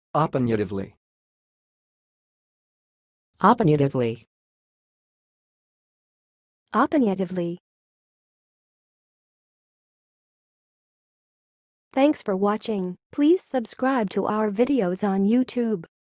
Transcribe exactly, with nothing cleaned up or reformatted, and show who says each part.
Speaker 1: Opiniatively.
Speaker 2: Opiniatively.
Speaker 3: Opiniatively. Thanks for watching. Please subscribe to our videos on YouTube.